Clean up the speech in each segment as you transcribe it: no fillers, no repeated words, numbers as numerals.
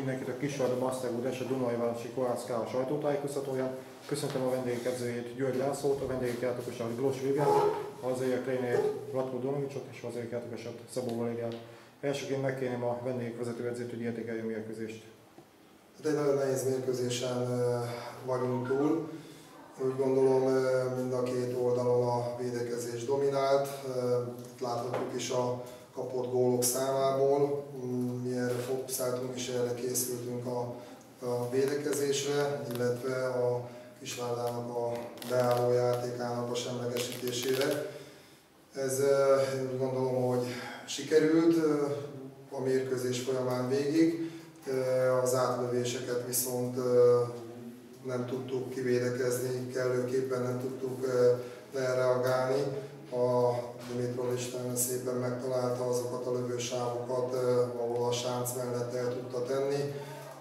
mindenkit a Kisvárda Masterwood és a Dunajvárosi Kohászkála sajtótájékoztatóján. Köszöntöm a vendégedzőjét, György Lászlót, a vendégek játékosát, Glós Viviát, a hazaiak trénerét, Ratko Donovicsot és a hazaiak játékosát, Szabó Valériát. Elsőként megkérném a vendégek vezetőedzőt, hogy értékelje a mérkőzést. Egy nagyon nehéz mérkőzésen vagyunk túl. Úgy gondolom, mind a két oldalon a védekezés dominált. Láthatjuk is a kapott gólok számából. Mi erre fókuszáltunk és erre készültünk a védekezésre, illetve a Kisvárdának a beálló játékának a semlegesítésére. Ez én úgy gondolom, hogy sikerült a mérkőzés folyamán végig. Az átlövéseket viszont nem tudtuk kivédekezni, kellőképpen nem tudtuk lereagálni. A Dimitrov is nagyon szépen megtalálta azokat a lövősávokat, ahol a sánc mellett el tudta tenni.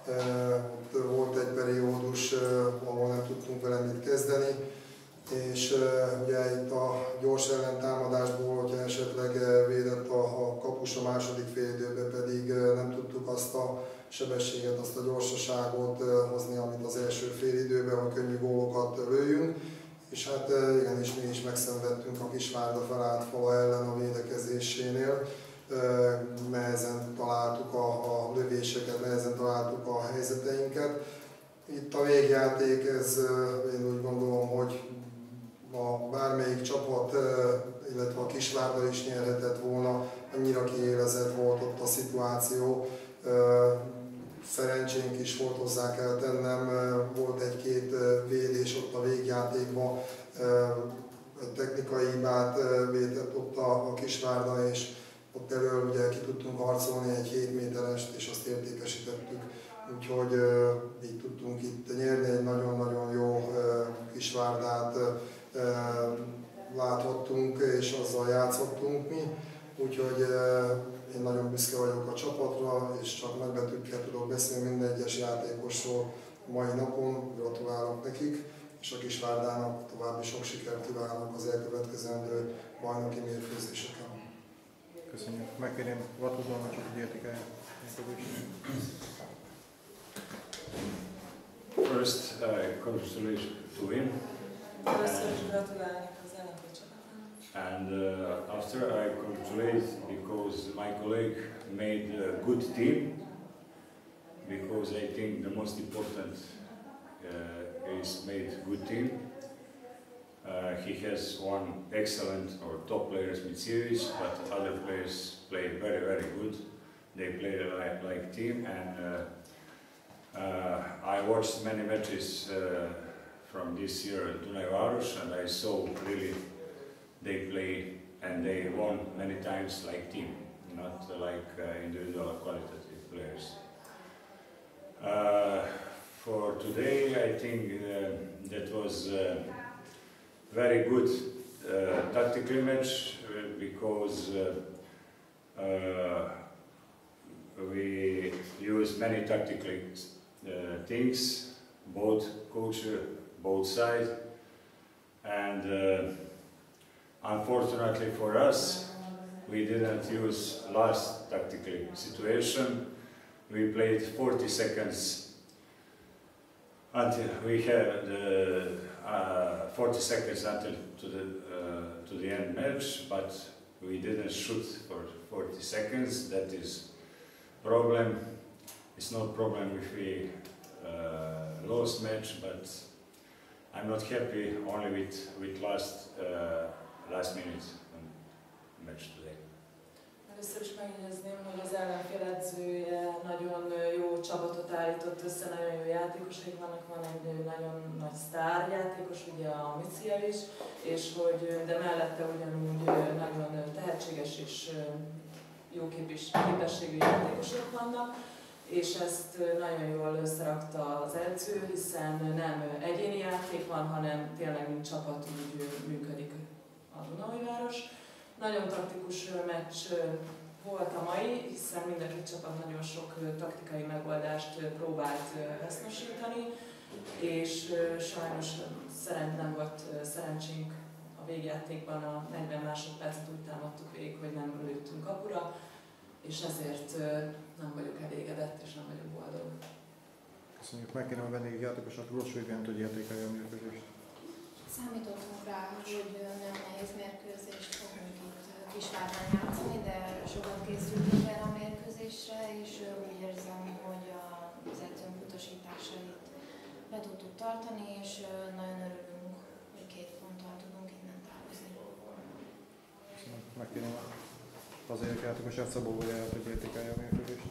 Volt egy periódus, ahol nem tudtunk vele mit kezdeni, és ugye itt a gyors ellentámadásból, hogyha esetleg védett a kapus a második félidőben, pedig nem tudtuk azt a sebességet, azt a gyorsaságot hozni, amit az első félidőben, hogy könnyű gólokat lőjünk. És hát igenis mi is megszenvedtünk a Kisvárda felállt fala ellen a védekezésénél. Nehezen találtuk a lövéseket, nehezen találtuk a helyzeteinket. Itt a végjáték, ez én úgy gondolom, hogy bármelyik csapat, illetve a Kisvárda is nyerhetett volna, annyira kiélezett volt ott a szituáció. Szerencsénk is volt, hozzá kell tennem, volt egy-két védés ott a végjátékban, egy technikai hibát vétett ott a Kisvárda, és ott elől ugye ki tudtunk harcolni egy 7 méterest, és azt értékesítettük. Úgyhogy így tudtunk itt nyerni, egy nagyon-nagyon jó Kisvárdát láthattunk, és azzal játszottunk mi. Úgyhogy én nagyon büszke vagyok a csapatra, és csak nagybetűkkel tudok beszélni minden egyes játékosról a mai napon. Gratulálok nekik, és a Kisvárdának további sok sikert kívánok az elkövetkezendő bajnoki mérkőzéseken. Köszönjük. Megkérném Ratko Donovicsot, hogy értékelje. First, congratulations to him. And after I congratulate because my colleague made a good team, because I think the most important is made good team. He has one excellent or top players mid-series, but other players play very, very good. They play like team, and I watched many matches from this year at Dunajváros, and I saw really they play and they won many times like team, not like individual qualitative players. For today, I think that was very good tactical match because we use many tactical things, both coach, both sides, and unfortunately for us, we didn't use last tactical situation. We played 40 seconds until we had 40 seconds until to the end match, but we didn't shoot for 40 seconds. That is problem. It's not problem if we lost match, but I'm not happy only with last minute match today. Először is megjegyezném, hogy az ellenfél edzője nagyon jó csapatot állított össze, nagyon jó játékosok vannak, van egy nagyon nagy sztár játékos, ugye a Miciel is, és de mellette ugyanúgy nagyon tehetséges és jó képességű játékosok vannak, és ezt nagyon jól összerakta az edző, hiszen nem egyéni játék van, hanem tényleg mint csapat úgy működik a Dunajváros. Nagyon taktikus meccs volt a mai, hiszen mind a két csapat nagyon sok taktikai megoldást próbált hasznosítani, és sajnos nem volt szerencsénk a végjátékban, a 40 másodpercet úgy támadtuk végig, hogy nem lőttünk kapura, és ezért nem vagyok elégedett és nem vagyok boldog. Köszönjük. Megkérem a vendégjátékosat, Gross Vivient, hogy értékelje a mérkőzést. Számítottunk rá, hogy nem nehéz mérkőzést fogunk itt Kisvárnán játszani, de sokat készültünk erre a mérkőzésre, és úgy érzem, hogy az edzőnk utasításait be tudtuk tartani, és nagyon örülünk, hogy 2 ponttal tudunk innen távozni. Köszönjük. Megkérem az játékosát, Szabó Bolyáját, hogy értékelje a mérkőzést.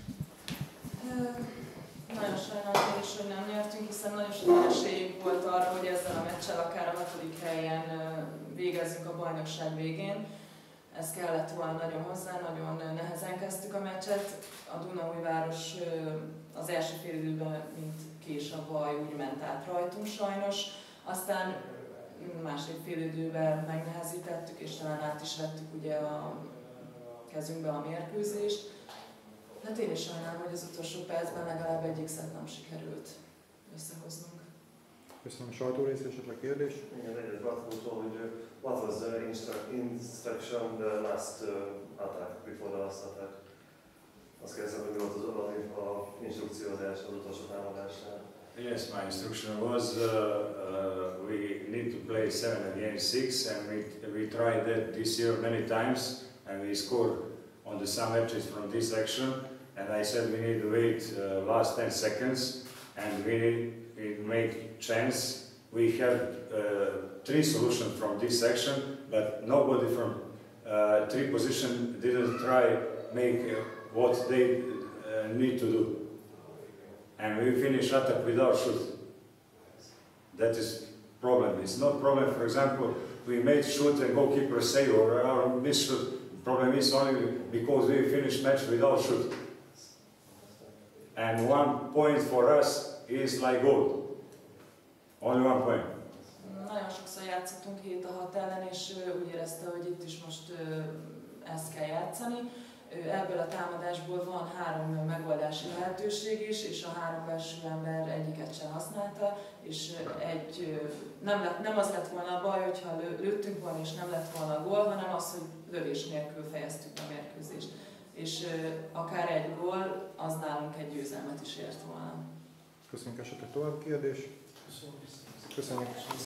Nagyon sajnálom is, hogy nem nyertünk, hiszen nagyon sok esélyünk volt arra, hogy ezzel a meccsel akár a 6. helyen végezzünk a bajnokság végén. Ez kellett volna nagyon hozzá, nagyon nehezen kezdtük a meccset. A Dunaújváros az első félidőben, mint kés a vaj, úgy ment át rajtunk sajnos. Aztán második félidőben megnehezítettük, és talán át is vettük ugye a kezünkbe a mérkőzést. Hát én is sajnálom, hogy az utolsó percben legalább egy X-et nem sikerült összehoznunk. Köszönöm. A sajtó rész, esetleg kérdés? Igen, egyet Bartoltól, hogy what was the instruction the last attack, before the last attack? Azt kérdezem, hogy mi volt az instrukciózás az utolsó támadásnál. Yes, my instruction was we need to play 7 against 6, and we tried that this year many times, and we scored on the some matches from this action. And I said we need to wait last 10 seconds, and we make chance. We have 3 solutions from this section, but nobody from 3 position didn't try make what they need to do. And we finish attack without shoot. That is problem. It's not problem. For example, we made shoot and goalkeeper save or our miss shoot. Problem is only because we finished match without shoot. And 1 point for us is like goal. Only 1 point. Nagyon sokszor játszottunk 7 a 6 ellen, és úgy érezte, hogy itt is most ezt kell játszani. Ebből a támadásból van 3 megoldási lehetőség is, és a 3 belső ember egyiket sem használta, és nem az lett volna a baj, hogyha lőttünk volna, és nem lett volna a gól, hanem az, hogy lövés nélkül fejeztük be a mérkőzést. És akár egy gól, az nálunk egy győzelmet is ért volna. Köszönjük. Esetleg további kérdés? Köszönjük.